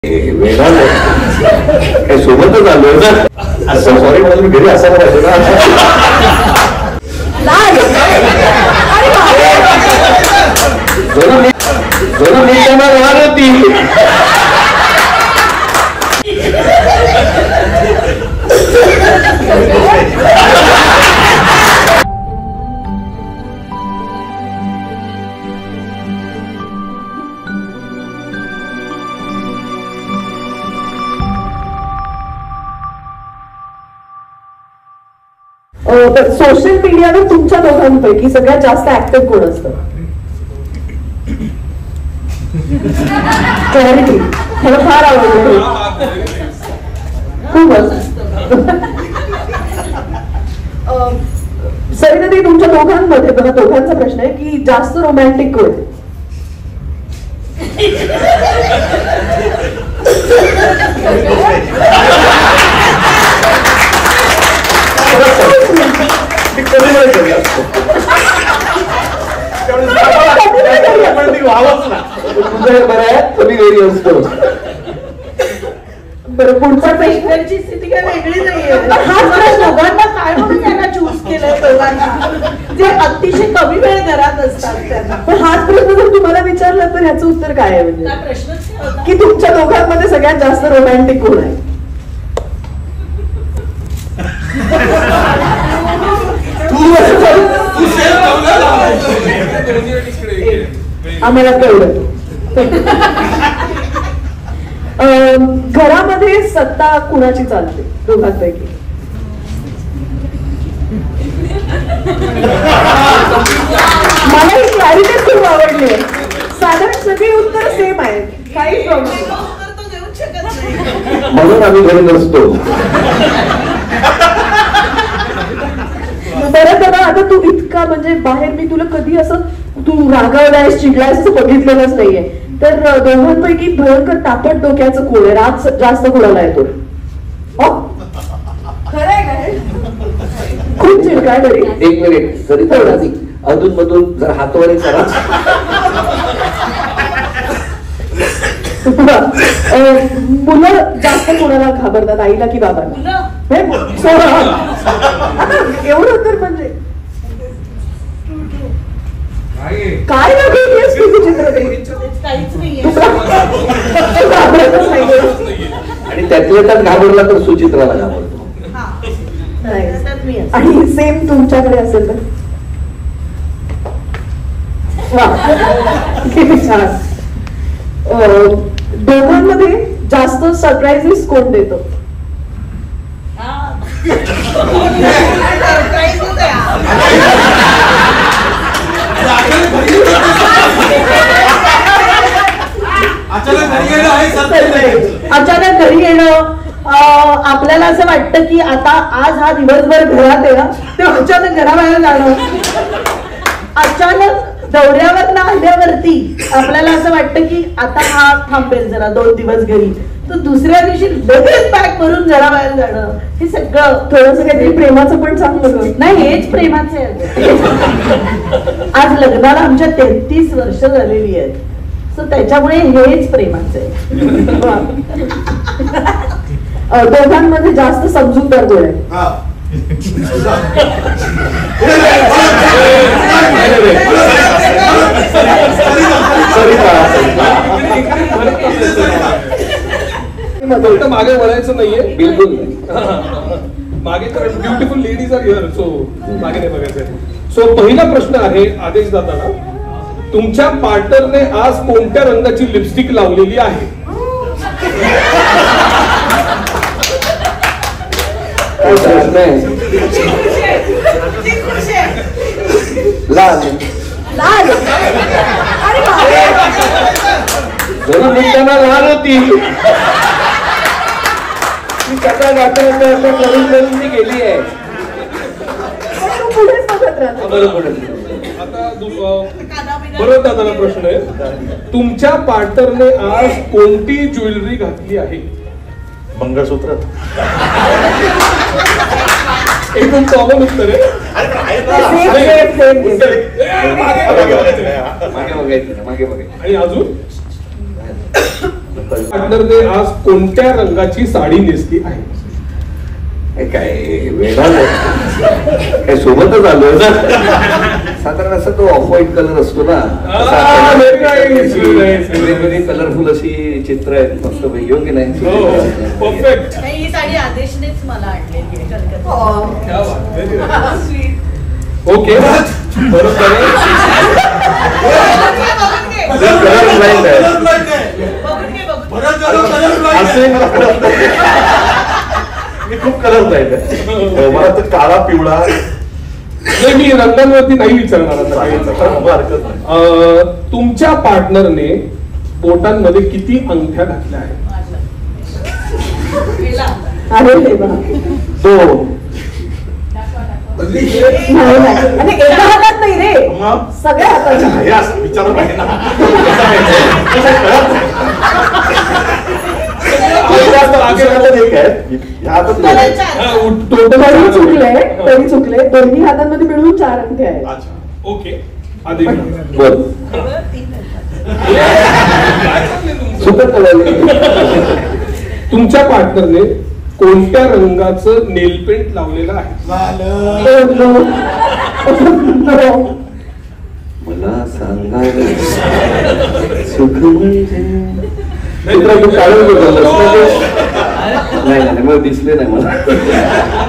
काय सोबतच आलोय ना. असं सॉरी मला मी घरी असायला पाहिजे ना. जरा मी त्यांना लहान होती. सोशल मीडियावर तुमच्या दोघांपैकी सगळ्यात जास्त ऍक्टिव्ह कोण असतं? क्लॅरिटी मला फार आवडलं. खूपच. सरिता, तुमच्या दोघांमध्ये बघा, दोघांचा प्रश्न आहे की जास्त रोमॅन्टिक कोण? बरं, पुढचा पेशंटची स्थिती काय वेगळी नाहीये. हाच दोघांना काय म्हणून त्यांना चूज केलंय दोघांना, जे अतिशय कमी वेळ घरात असतात त्यांना. पण हाच प्रश्न जर तुम्हाला विचारला तर ह्याचं उत्तर काय आहे? म्हणजे प्रश्नच की तुमच्या दोघांमध्ये सगळ्यात जास्त रोमॅन्टिक कोण आहे? आम्हाला कळलं. घरामध्ये सत्ता कुणाची चालते दोघांपैकी? मला ही क्लॅरिटी खूप आवडली. साधारण सगळी उत्तर सेम आहेत, काही प्रॉब्लेम म्हणून आम्ही घरी नसतो. बरं दादा, आता तू इतका म्हणजे बाहेर मी तुला कधी असं तू रागावलायस, चिडलायस असं बघितलेलंच नाहीये. तर दोघांपैकी भयंकर तापट डोक्याचं कोण आहे? राग जास्त कोणाला येतो? खरंय काय? खूप चिडकाय तरी. एक मिनिट सरिता, अधून मधून जर हातवारी करा. मुलं जास्त कोणाला घाबरतात, आईला की बाबांना? एवढं तर म्हणजे काय नव्हतं चित्र आणि त्यातल्या त्यात घाबरला तर सुचित्राला घाबरतो. आणि सेम तुमच्याकडे असेल तर? वा, किती छान. दोघांमध्ये जास्त सरप्राइजेस कोण देतो? अचानक घरी येणं. आपल्याला असं वाटतं की आता आज हा दिवसभर घरात आहे ना, ते अचानक घराबाहेर जाणं. अचानक दौऱ्यावर आल्यावरती आपल्याला असं वाटतं की आता हा थांबेल जरा 2 दिवस घरी, तर दुसऱ्या दिवशी लगेच बॅग भरून घराबाहेर जाणं. हे सगळं थोडंसं काहीतरी प्रेमाचं पण चांगलं नाही, हेच प्रेमाचं आहे. आज लग्नाला आमच्या 33 वर्ष झालेली आहेत, सो त्याच्यामुळे हेच प्रेमाचं आहे. दोघांमध्ये जास्त समजूतदार कोण आहे? मागे वळायचं नाहीये, बिलकुल मागे तर beautiful ladies are here, so मागे नाही बघायचं. सो पहिला प्रश्न आहे आदेश दादाला, तुमच्या पार्टनरने आज कोणत्या रंगाची लिपस्टिक लावलेली आहे? जरा मी त्यांना लहान होती. मी कथा गाठ्याला करून करून ती गेली आहे. आता बरोबर दादाला प्रश्न आहे, तुमच्या पार्टनरने आज कोणती ज्वेलरी घातली आहे? मंगळसूत्र. एकदम कॉमन उत्तर आहे. मागे बघायचं. आणि अजून पार्टनरने आज कोणत्या रंगाची साडी नेसली आहे? हे काय वेगळा काय सोबतच आलोय ना. साधारण असा तो ऑफ व्हाईट कलर असतो ना, very nice, very nice. वेगवेगळी कलरफुल अशी चित्र आहेत मस्त पैकी, हो की नाही? परफेक्ट. नाही, ही साडी आदेशनेच मला आणलेली आहे कलकत्ता. ओके बरोबर आहे. कलर ब्लाइंड आहे असंही मला कळत नाही. मी खूप कलर ब्लाइंड आहे. मला तर काळा पिवळा नाही, मी रंगांवरती नाही विचारणार आता काही. हरकत नाही. तुमच्या पार्टनरने बोटांमध्ये किती अंगठ्या घातल्या आहेत? अरे देवा. 2. नाही नाही. आणि एका हातात नाही रे, सगळ्या हातात. हे असं विचारत आहे ना. तरी चुकले. दोन्ही हातांमध्ये मिळून 4 अंगठे आहेत. ओके आधी बर सुपर कलर. तुमच्या पार्टनरने कोणत्या रंगाचं नेल पेंट लावलेलं आहे? मला सांगायला सुख म्हणजे नाही मला दिसले नाही मला.